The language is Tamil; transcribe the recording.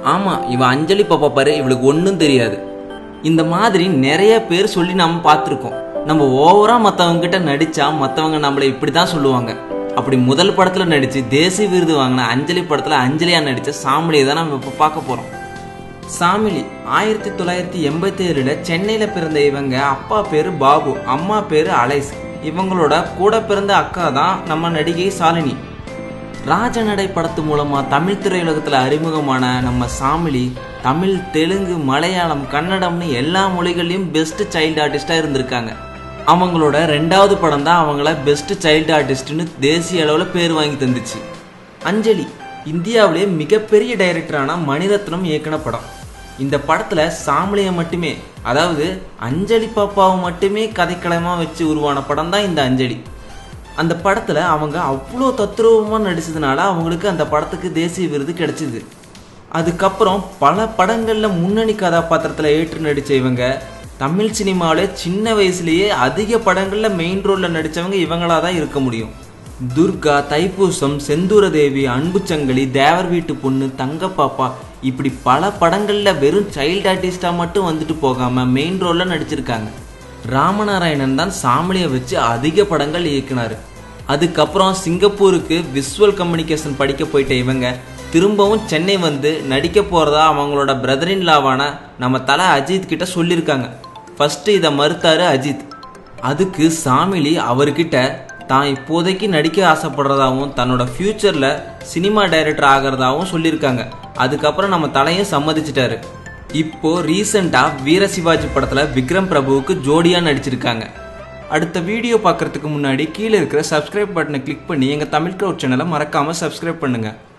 ஆமா இவ அஞ்சலி பாப்பா பாரு, இவளுக்கு ஒன்றும் தெரியாது. இந்த மாதிரி நிறைய பேர் சொல்லி நாம பார்த்துருக்கோம். நம்ம ஓவரா மற்றவங்க கிட்ட நடிச்சா மற்றவங்க நம்மளை இப்படிதான் சொல்லுவாங்க. அப்படி முதல் படத்துல நடிச்சு தேசிய விருது வாங்கின அஞ்சலி படத்துல அஞ்சலியா நடிச்ச சாமிலியை தான் நம்ம இப்ப பார்க்க போறோம். சாமிலி 1987 சென்னையில பிறந்த இவங்க அப்பா பேரு பாபு, அம்மா பேரு அலைஸ். இவங்களோட கூட பிறந்த அக்கா தான் நம்ம நடிகை சாலினி. ராஜநடை படத்து மூலமா தமிழ் திரையுலகத்துல அறிமுகமான நம்ம சாமிலி தமிழ், தெலுங்கு, மலையாளம், கன்னடம்னு எல்லா மொழிகள்லயும் பெஸ்ட் சைல்டு ஆர்டிஸ்டா இருந்திருக்காங்க. அவங்களோட 2வது படம் தான் அவங்கள பெஸ்ட் சைல்டு ஆர்டிஸ்ட்னு தேசிய அளவுல பேர் வாங்கி தந்துச்சு. அஞ்சலி இந்தியாவிலே மிகப்பெரிய டைரக்டரான மணிரத்னம் இயக்குன படம். இந்த படத்துல சாமிலியை மட்டுமே, அதாவது அஞ்சலி பாப்பாவை மட்டுமே கதைக்களமா வச்சு உருவான படம் தான் இந்த அஞ்சலி. அந்த படத்துல அவங்க அவ்வளோ தத்ரூபமா நடிச்சதுனால அவங்களுக்கு அந்த படத்துக்கு தேசிய விருது கிடைச்சிது. அதுக்கப்புறம் பல படங்கள்ல முன்னணி கதாபாத்திரத்துல ஏற்று நடிச்ச இவங்க தமிழ் சினிமாவில சின்ன வயசுலயே அதிக படங்கள்ல மெயின் ரோல்ல நடிச்சவங்க இவங்களா தான் இருக்க முடியும். துர்கா, தைப்பூசம், செந்தூரதேவி, அன்புச்சங்கிலி, தேவர் வீட்டு பொண்ணு, தங்கப்பாப்பா, இப்படி பல படங்கள்ல வெறும் சைல்டு ஆர்டிஸ்டா மட்டும் வந்துட்டு போகாம மெயின் ரோல்ல நடிச்சிருக்காங்க. ராமநாராயணன் தான் சாமிலியை வச்சு அதிக படங்கள் இயக்குனாரு. அதுக்கப்புறம் சிங்கப்பூருக்கு விசுவல் கம்யூனிகேஷன் படிக்க போயிட்ட இவங்க திரும்பவும் சென்னை வந்து நடிக்க போறதா அவங்களோட பிரதரின் லாவான நம்ம தல அஜித் கிட்ட சொல்லியிருக்காங்க. ஃபர்ஸ்ட் இதை மறுத்தாரு அஜித். அதுக்கு சாமிலி அவர்கிட்ட தான் இப்போதைக்கு நடிக்க ஆசைப்படுறதாகவும் தன்னோட ஃபியூச்சர்ல சினிமா டைரக்டர் ஆகிறதாகவும் சொல்லியிருக்காங்க. அதுக்கப்புறம் நம்ம தலையும் சம்மதிச்சிட்டாரு. இப்போ ரீசெண்டா வீர சிவாஜி படத்துல விக்ரம் பிரபுவுக்கு ஜோடியா நடிச்சிருக்காங்க. அடுத்த வீடியோ பார்க்கறதுக்கு முன்னாடி கீழே இருக்கிற சப்ஸ்கிரைப் பட்டனை கிளிக் பண்ணி எங்க தமிழ் கிரவுட் சேனலை மறக்காம சப்ஸ்கிரைப் பண்ணுங்க.